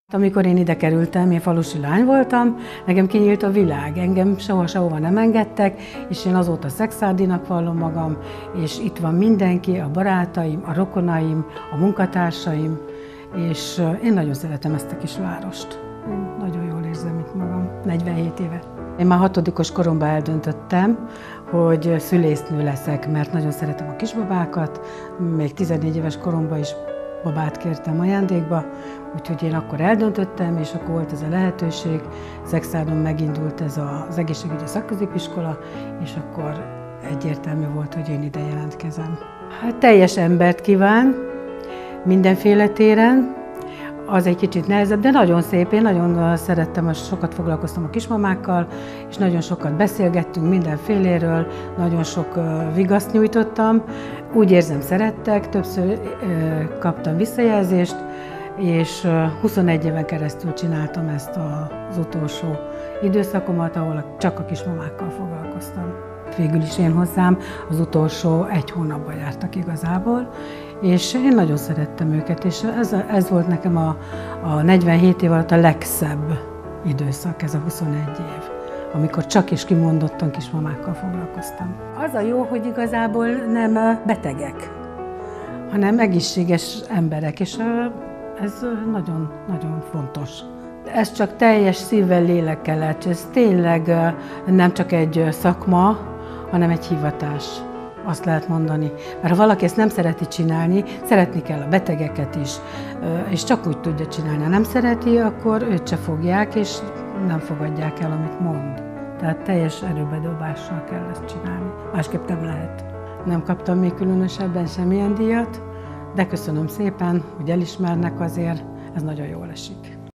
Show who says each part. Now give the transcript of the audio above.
Speaker 1: Amikor én ide kerültem, én falusi lány voltam, nekem kinyílt a világ, engem sehova nem engedtek, és én azóta Szekszárdinak vallom magam, és itt van mindenki, a barátaim, a rokonaim, a munkatársaim, és én nagyon szeretem ezt a kis várost. Én nagyon jól érzem itt magam, 47 éve. Én már 6. koromban eldöntöttem, hogy szülésznő leszek, mert nagyon szeretem a kisbabákat, még 14 éves koromban is babát kértem ajándékba, úgyhogy én akkor eldöntöttem, és akkor volt ez a lehetőség. Szekszárdon megindult ez az egészségügyi szakközépiskola, és akkor egyértelmű volt, hogy én ide jelentkezem. Hát teljes embert kíván, mindenféle téren. Az egy kicsit nehezebb, de nagyon szép. Én nagyon szerettem, sokat foglalkoztam a kismamákkal, és nagyon sokat beszélgettünk mindenféléről, nagyon sok vigaszt nyújtottam. Úgy érzem, szerettek, többször kaptam visszajelzést, és 21 éven keresztül csináltam ezt az utolsó időszakomat, ahol csak a kismamákkal foglalkoztam. Végül is én hozzám az utolsó 1 hónapban jártak igazából, és én nagyon szerettem őket, és ez volt nekem a 47 év alatt a legszebb időszak, ez a 21 év, amikor csak és kimondottan kismamákkal foglalkoztam. Az a jó, hogy igazából nem betegek, hanem egészséges emberek, és ez nagyon fontos. Ez csak teljes szívvel, lélekkel lehet, ez tényleg nem csak egy szakma, hanem egy hivatás, azt lehet mondani. Mert ha valaki ezt nem szereti csinálni, szeretni kell a betegeket is, és csak úgy tudja csinálni. Ha nem szereti, akkor őt se fogják, és nem fogadják el, amit mond. Tehát teljes erőbedobással kell ezt csinálni. Másképp nem lehet. Nem kaptam még különösebben semmilyen díjat, de köszönöm szépen, hogy elismernek azért, ez nagyon jól esik.